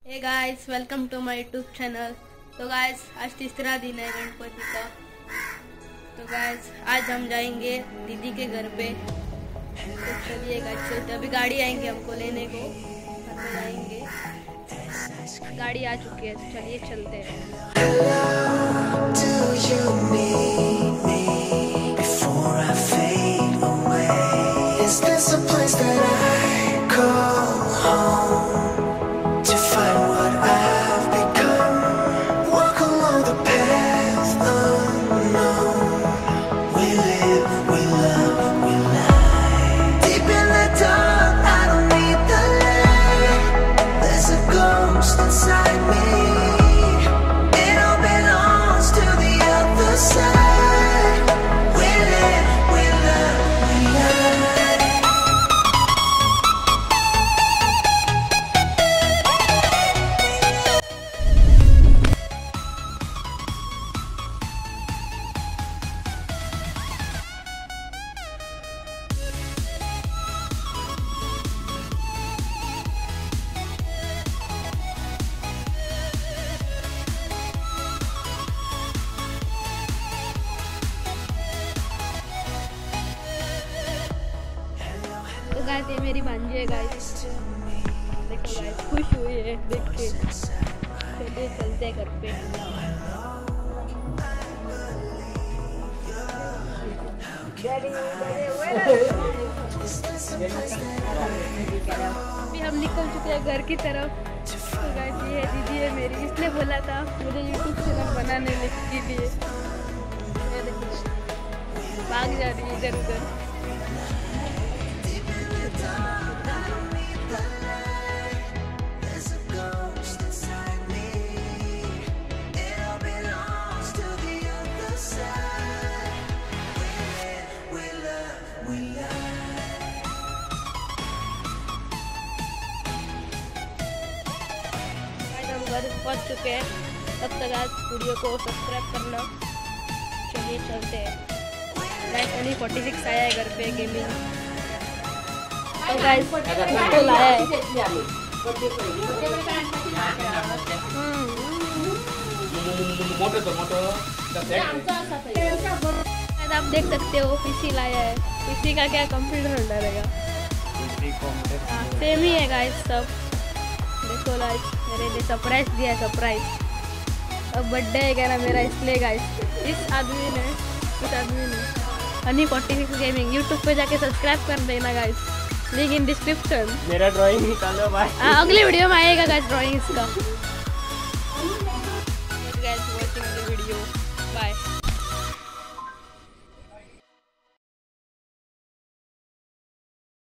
Hey guys, welcome to my YouTube channel. तो guys, आज तीसरा दिन है गणपति का। तो गाइस, आज हम जाएंगे दीदी के घर पे। तो चलिए गाइस, चलते। अभी गाड़ी आएंगे हमको लेने को, घर पे जाएंगे। गाड़ी आ चुकी है, तो चलिए चलते हैं। तो गाइस, ये मेरी भांजी है गाइस। देखो गाइस, खुश हुई है देख के। चलिए चलते हैं घर पे। अभी हम निकल चुके हैं घर की तरफ। तो गाइस, ये दीदी है मेरी। इसने बोला था मुझे यूट्यूब चैनल बनाने के लिए। भाग जा रही है इधर उधर। पहुंच चुके हैं। तब तक आज वीडियो को सब्सक्राइब करना। चलिए चलते हैं। गाइस, ओनली 46 आया है घर पे गेमिंग। तो गाइस, तो लाया है। आप देख सकते हो पीसी लाया है। पीसी का क्या कंप्यूटर होल्डर रहेगा। सेम ही है गाइस सब। देखो गाइस, मेरे लिए सरप्राइज दिया है। सरप्राइज अब बर्थडे है क्या ना मेरा, इसलिए गाइस इस आदमी ने हनी 46 गेमिंग यूट्यूब पे जाके सब्सक्राइब कर देना गाइस। Link in description. मेरा ड्राइंग निकालो भाई। अगली वीडियो में आएगा गाइस ड्राइंग इसका।